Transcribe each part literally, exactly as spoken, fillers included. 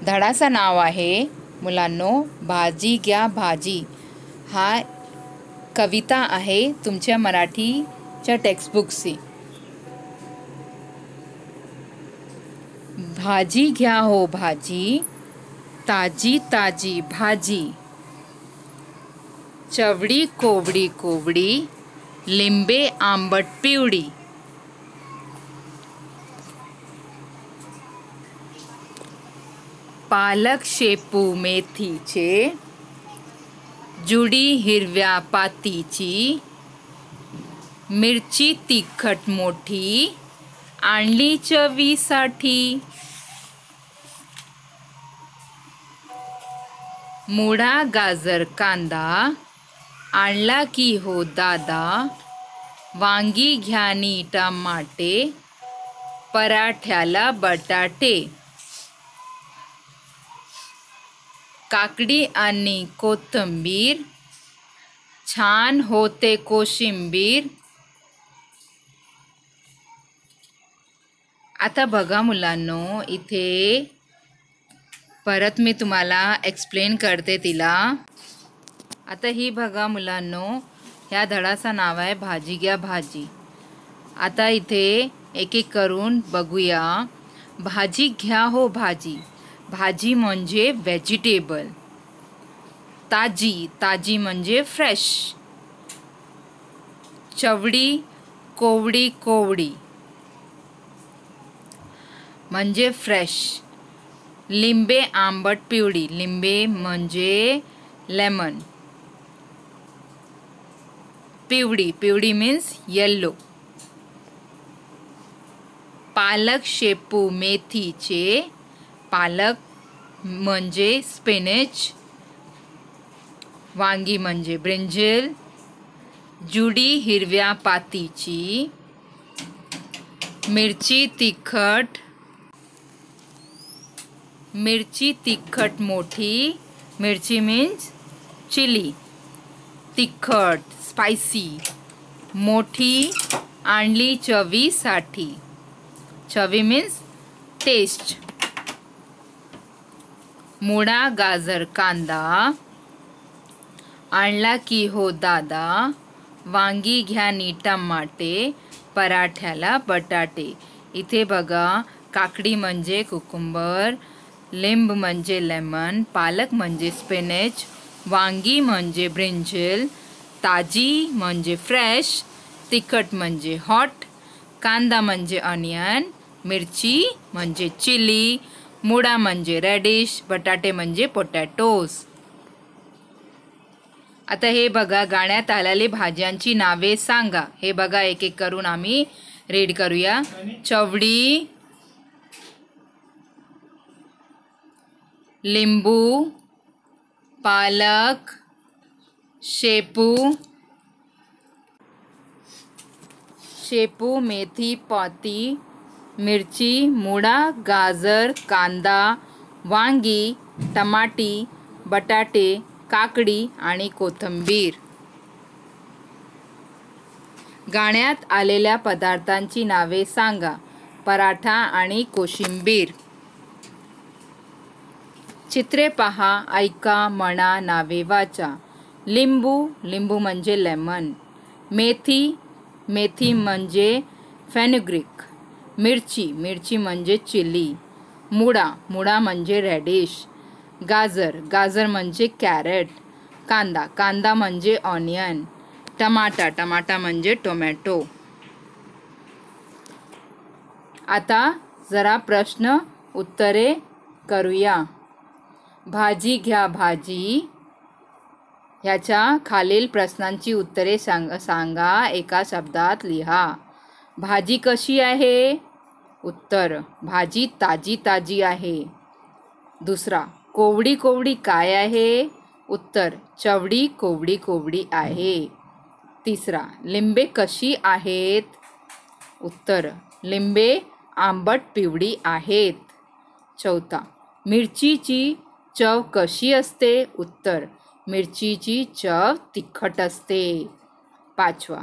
धडाचं नाव आहे मुलांनो भाजी घ्या भाजी। हा कविता आहे तुमच्या मराठीच्या टेक्स्टबुकची। भाजी घ्या हो भाजी, ताजी ताजी भाजी, चवडी कोवडी कोवडी, लिंबे आंबट पिवडी। पालक शेपू मेथीचे, जुडी हिरव्या पातीची, मिरची तिखट मोठी, आणली चवीसाठी। मुळा गाजर कांदा, आणला की हो दादा, वांगी घ्यानी टमाटे, पराठ्याला बटाटे। काकडी आणि कोथिंबीर, छान होते कोशिंबीर। आता बघा मुलांनो, इथे परत मी तुम्हाला एक्सप्लेन करते तिला। आता ही बघा मुलांनो, ह्या धडाचं नाव आहे भाजी घ्या भाजी। आता इथे एक एक करून बघूया। भाजी घ्या हो भाजी, भाजी म्हणजे व्हेजिटेबल। ताजी, ताजी म्हणजे फ्रेश। चवडी कोवडी कोवडी म्हणजे फ्रेश। लिंबे आंबट पिवडी, लिंबे म्हणजे लेमन। पिवडी, पिवडी मीन्स येल्लो। पालक शेपू मेथीचे, पालक म्हणजे स्पिनच, वांगी म्हणजे ब्रिंजल, जुडी हिरव्या पातीची, मिरची तिखट मिरची तिखट मोठी, मिरची मीन्स चिली, तिखट स्पायसी, मोठी, आणली चवीसाठी, चवी मीन्स टेस्ट। मुळा गाजर कांदा, आणला की हो दादा, वांगी घ्यानी टमाटे, पराठ्याला बटाटे। इथे बघा, काकडी म्हणजे कुकुंबर, लिंब म्हणजे लेमन, पालक म्हणजे स्पिनच, वांगी म्हणजे ब्रिंजल, ताजी म्हणजे फ्रेश, तिखट म्हणजे हॉट, कांदा म्हणजे ऑनियन, मिरची म्हणजे चिली, मुळा म्हणजे रेडिश, बटाटे म्हणजे पोटॅटोज। आता हे बघा, गाण्यात आलेली भाज्यांची नावे सांगा। हे बघा, एक एक करून आम्ही रीड करूया। चवडी, लिंबू, पालक, शेपू शेपू मेथी पाती, मिरची, मुळा गाजर कांदा, वांगी टमाटी, बटाटे, काकडी आणि कोथिंबीर। गाण्यात आलेल्या पदार्थांची नावे सांगा। पराठा आणि कोशिंबीर। चित्रे पहा, ऐका, म्हणा, नावे वाचा। लिंबू, लिंबू म्हणजे लेमन। मेथी, मेथी म्हणजे फेनुग्रीक। मिरची, मिरची म्हणजे चिली। मुळा, मुळा म्हणजे रेडिश। गाजर, गाजर म्हणजे कॅरेट। कांदा, कांदा म्हणजे ऑनियन। टमाटा, टमाटा म्हणजे टोमॅटो। आता जरा प्रश्न उत्तरे करूया। भाजी घ्या भाजी, ह्याच्या खालील प्रश्नांची उत्तरे सांग सांगा एका शब्दात लिहा। भाजी कशी आहे? उत्तर, भाजी ताजी ताजी आहे। दुसरा, कोवडी कोवडी काय आहे? उत्तर, चवडी कोवडी कोवडी आहे। तिसरा, लिंबे कशी आहेत? उत्तर, लिंबे आंबट पिवडी आहेत। चौथा, मिरचीची चव कशी असते? उत्तर, मिरचीची चव तिखट असते। पाचवा,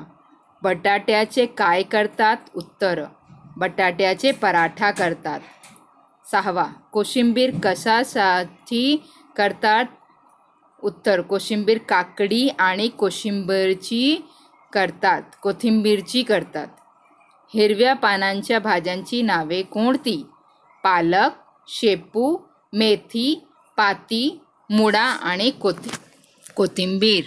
बटाट्याचे काय करतात? उत्तर, बटाट्याचे पराठा करतात। सहावा, कोशिंबीर कशासाठी करतात? उत्तर, कोशिंबीर काकडी आणि कोशिंबीरची करतात कोथिंबीरची करतात. हिरव्या पानांच्या भाज्यांची नावे कोणती? पालक, शेपू, मेथी, पाती, मुळा आणि कोथि कोथिंबीर.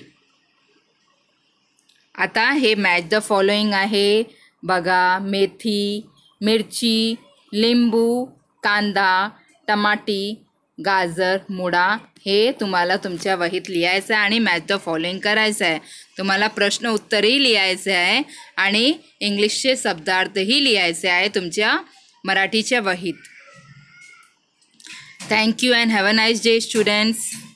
आता हे मॅच द फॉलोइंग आहे बघा. मेथी, मिरची, लिंबू, कांदा, टमाटी, गाजर, मुळा हे तुम्हाला तुमच्या वहीत लिहायचं आहे आणि मॅच द फॉलोइंग करायचं आहे. तुम्हाला प्रश्न उत्तरही लिहायचे आहे आणि इंग्लिशचे शब्दार्थही लिहायचे आहे तुमच्या मराठीच्या वहीत. Thank you and have a nice day students.